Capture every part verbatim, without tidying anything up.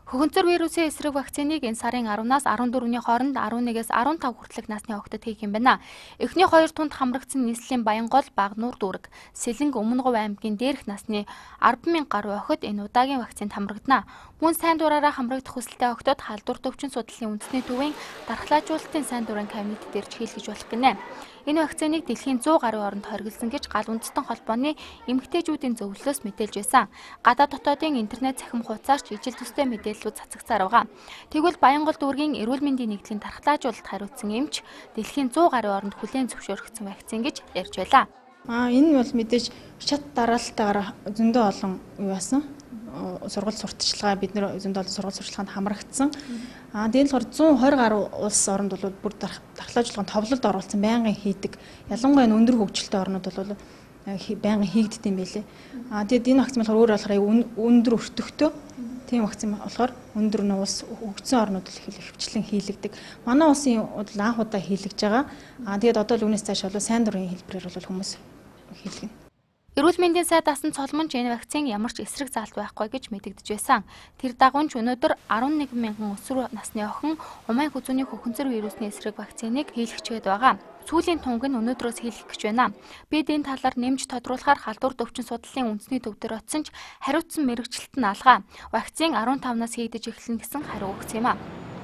Хөхөнцөр вирусын эсрэг вакциныг энэ сарын аравнаас арван дөрөвний хооронд арван нэгээс арван тав хүртэлх насны охидод хийх юм байна. Эхний хоёр тунд хамрагдсан нийслэлийн Баянгол, Багнуур дүүрэг, Сэлэнг, Өмнөговь аймгийн дээрх насны арван мянга гаруй охид энэ удаагийн вакцинд хамрагдана. Мөн сайн дураараа хамрагдах хүсэлтэй охидод халдвар төвчин судлалын үндэсний төвийн дархлаажуулалтын сайн дурын кабинет дээр чиглэж болох гинэ. Энэ вакциныг дэлхийн зуун гаруй оронд хоригдсан гэж гал үндэстэн холбооны эмэгтэйчүүдийн зөвлөлөөс мэдээлж байсан. Гадаад дотоодын интернет цахим хуудасаар ч ижил төстэй мэдээллүүд цацагцаар байгаа. Тэгвэл Баянгол дүүргийн эрүүл мэндийн нэгдлийн дархлаажуулалт хариуцсан эмч дэлхийн зуун гаруй оронд хүлээн зөвшөөрөгдсөн вакцин гэж ярьж байлаа. Аа энэ бол мэдээж шат дараалтайгаар зөндөө олон юу яасан сургууль сурталчилгаа бид нэр зөндөө олон сургууль сурталчилгаанд хамрагдсан. Аа тэгээд л зуун хорь гаруй улс оронд бол бүр дархлаажуулгын товлолд оруулсан байнгын хийдэг. Ялангуяа өндөр хөгжилтэй орнууд бол байнгын хийгддэг юм байлээ. Аа тэгээд энэ вакцин болохоор өөр болохоор өндөр өртөгтэй тийм вакцин болохоор өндөр нь улс хөгжсөн орнууд л хөвчлэн хийлэгдэг. Манай улсын бол анх удаа хийлгэж байгаа. Аа тэгээд одоо л үүнээс цааш бол сайн дурын хэлбэрээр бол хүмүүс хийлгэнэ. Эрүүл мэндийн сайд асан цолмонч энэ вакцин ямар ч эсрэг заалт байхгүй гэж мэдэгдэж байсан. Тэр дагуунч өнөөдөр арван нэгэн мянган өсвөр насны охин умайн хүзүүний хөхөнцөр вирусны эсрэг вакциныг хийлгэчихэд байгаа. Сүүлийн тунг нь өнөөдрөөс хийлгэх гэж байна. Бид энэ талаар нэмж тодруулахаар халдвар төвчин судлалын үндэсний төв дээр очсон ч хариуцсан мэрэгчлэлт нь алгаа. Вакцин арван тавнаас хийгдэж эхэлнэ гэсэн хариу өгсөн юм а.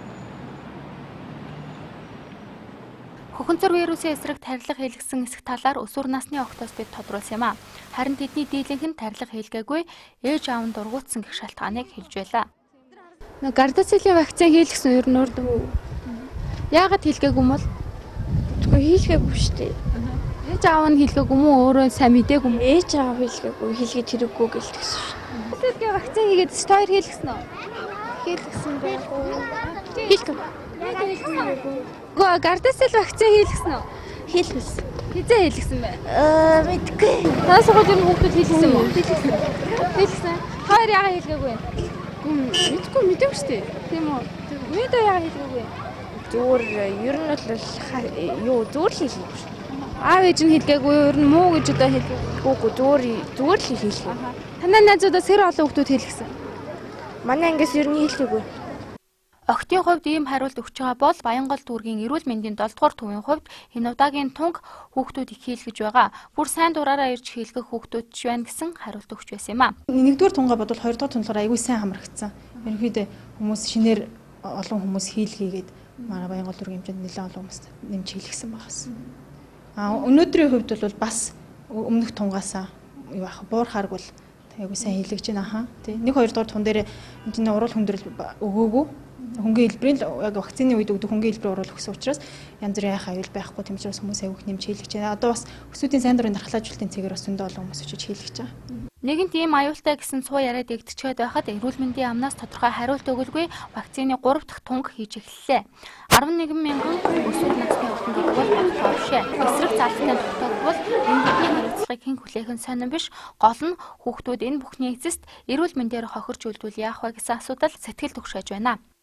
Хөхөнцөр вирусын эсрэг тарилга хийлгэсэн эсэх талаар өсвөр насны охидоос бид тодруулсан юм а. Харин тэдний дийлэнх нь тарилга хийлгээгүй ээж аав нь дургуутсан гэх шалтгааныг хэлж байлаа. Гардацелийн вакцин хийлгэсэн ер нь өөрөө яагаад хийлгээгүй юм бол хийлгээгүй шүү дээ. Ээж аав нь хийлгээгүй мүү өөрөө сайн мэдээгүй мүү? Ээж аав хийлгээгүй хийлгэж хэрэггүй гэлтгсэн шүү. Гардацелийн вакцин хийгээд хоёр хийлгэсэн үү? Хийлгэсэн байгаагүй. Хийлгээгүй. Гоо гардацел вакцин хийлгэсэн үү? Хийлгэсэн. Хизээ хийлгэсэн бэ? Аа мэдгүй. Таас сургуулийн хүүхдүүд хийлгэсэн үү? Хийлгэсэн. Хоёр яагаад хийлгээгүй вэ? Мэдгүй мэдээгүй шүү дээ. Тийм үү? Мэдээ яагаад хийлгээгүй вэ? Зүгээр ер нь бол юу зүгээр л хийлгээгүй шүү. Аав ээж нь хийлгээгүй ер нь муу гэж одоо хийлгээгүй. Үгүй зүгээр зүгээр л хийлгээгүй. Танай найзуудаа сэр олон хүүхдүүд хийлгэсэн. Манай ангиас ер нь хийлгээгүй. Охидын хувьд ийм хариулт өгч байгаа бол Баянгол дүүргийн эрүүл мэндийн долоо дугаар төвийн хувьд энэ удаагийн тунг хүүхдүүд их хийлгэж байгаа. Бүр сайн дураараа ирж хийлгэх хүүхдүүд ч байна гэсэн хариулт өгч байсан юм а. Нэгдүгээр тунгаа бодвол хоёрдугаар тунгаар аягүй сайн хамрагдсан. Ерөнхийдөө хүмүүс шинээр олон хүмүүс хийлгээгээд манай Баянгол дүүргийн хэмжээнд нэлээд олон хүмүүс нэмж хийлгсэн байгаас. Аа өнөөдрийн хувьд бол бас өмнөх тунгаасаа юу ах буурхаарг бол аягүй сайн хийлгэж байна хаа. Тэ нэг хоёрдугаар тун дээр энэ урал хүндрэл өгөөгүй. Хөнгөн хэлбэрийн яг вакцины үед өгдөг хөнгөн хэлбэр оруулах гэсэн учраас янз бүрийн хайх аюул байхгүй тийм учраас хүмүүс аяух нэмж хийлгэж байна. Одоо бас өсвүүдийн сайн дурын дархлаажуулалтын цэгээр бас зөндөө олон хүмүүс очиж хийлгэж байгаа. Нэгэн тийм аюултай гэсэн цуу яриад эгдчихэд байхад эрүүл мэндийн амнаас тодорхой хариулт өгөлгүй вакцины гурав дахь тунг хийж эхэллээ. арван нэгэн мянган өсвөр насны охинд бол боловшээ. Эсрэг залттай тогтоогвол энэ бүхний хариуцлагыг хэн хүлээх нь сонирн биш. Гол нь хүүхдүүд энэ бүхний эцэст эрүүл мэндээр хохирч үлдвэл яах вэ гэсэн асуудал сэтгэл түгшээж байна.